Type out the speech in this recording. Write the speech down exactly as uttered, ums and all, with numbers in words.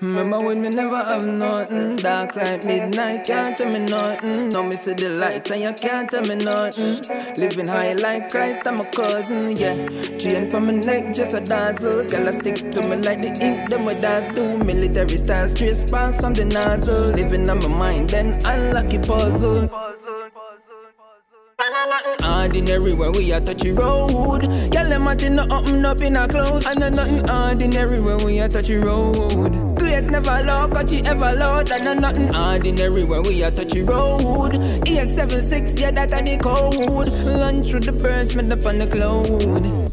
Remember when me never have nothing, dark like midnight, can't tell me nothing. Now me see the light and you can't tell me nothing. Living high like Christ, I'm a cousin, yeah. Chain from my neck, just a dazzle. Girl, I stick to me like the ink, them my dads do. Military style, straight sparks from the nozzle. Living on my mind, then unlock your puzzle. Ordinary when we are touch the road. Girl, them a thing no open up in our clothes. And no nothing ordinary when we are touch the road. Grades never low, cause she ever loud. And no nothing ordinary when we are touch the road. eight seven six, yeah, that a the code. Lunch through the birds, made up on the cloud.